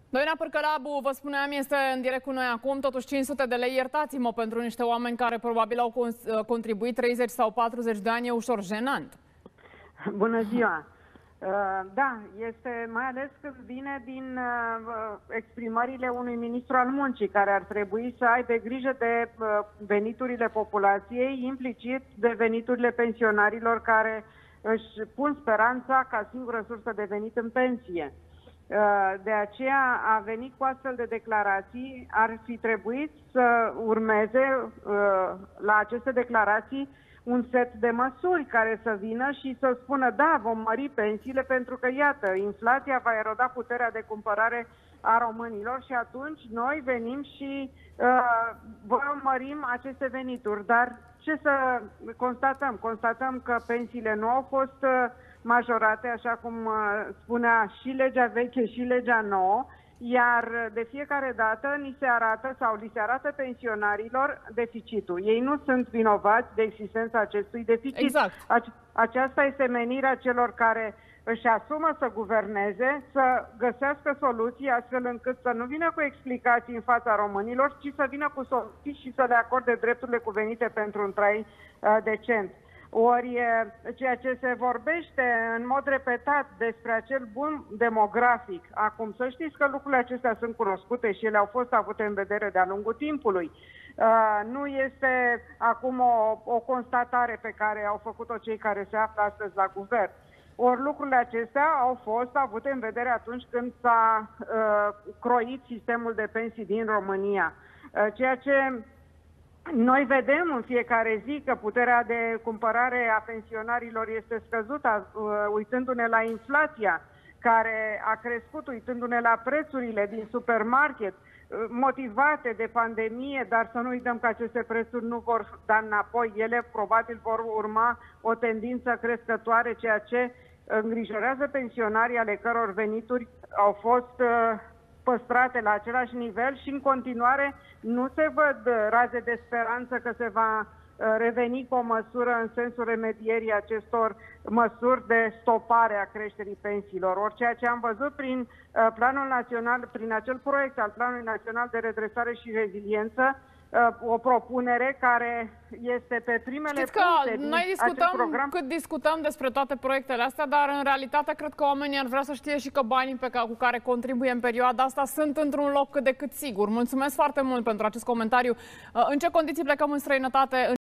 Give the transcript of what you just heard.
Doina Pârcălabu, vă spuneam, este în direct cu noi acum. Totuși 500 de lei, iertați-mă, pentru niște oameni care probabil au contribuit 30 sau 40 de ani, e ușor jenant. Bună ziua! Da, este mai ales când vine din exprimările unui ministru al muncii, care ar trebui să aibă grijă de veniturile populației, implicit de veniturile pensionarilor care își pun speranța ca singură sursă de venit în pensie. De aceea a venit cu astfel de declarații. Ar fi trebuit să urmeze la aceste declarații un set de măsuri care să vină și să spună, da, vom mări pensiile pentru că, iată, inflația va eroda puterea de cumpărare a românilor și atunci noi venim și vom mărim aceste venituri. Dar ce să constatăm? Constatăm că pensiile nu au fost majorate, așa cum spunea și legea veche și legea nouă, iar de fiecare dată ni se arată sau li se arată pensionarilor deficitul. Ei nu sunt vinovați de existența acestui deficit. Exact. Aceasta este menirea celor care își asumă să guverneze, să găsească soluții astfel încât să nu vină cu explicații în fața românilor, ci să vină cu soluții și să le acorde drepturile cuvenite pentru un trai decent. Ori ceea ce se vorbește în mod repetat despre acel boom demografic, acum să știți că lucrurile acestea sunt cunoscute și ele au fost avute în vedere de-a lungul timpului. Nu este acum o constatare pe care au făcut-o cei care se află astăzi la guvern. Ori lucrurile acestea au fost avute în vedere atunci când s-a croit sistemul de pensii din România. Ceea ce noi vedem în fiecare zi că puterea de cumpărare a pensionarilor este scăzută, uitându-ne la inflația care a crescut, uitându-ne la prețurile din supermarket, motivate de pandemie, dar să nu uităm că aceste prețuri nu vor da înapoi. Ele probabil vor urma o tendință crescătoare, ceea ce îngrijorează pensionarii ale căror venituri au fost păstrate la același nivel și în continuare nu se văd raze de speranță că se va reveni cu o măsură în sensul remedierii acestor măsuri de stopare a creșterii pensiilor. Ori ceea ce am văzut prin planul național, prin acel proiect al Planului Național de Redresare și Reziliență, o propunere care este pe primele puncte din noi discutăm program. cât discutăm despre toate proiectele astea, dar în realitate cred că oamenii ar vrea să știe și că banii cu care contribuie în perioada asta sunt într-un loc cât de cât sigur. Mulțumesc foarte mult pentru acest comentariu. În ce condiții plecăm în străinătate?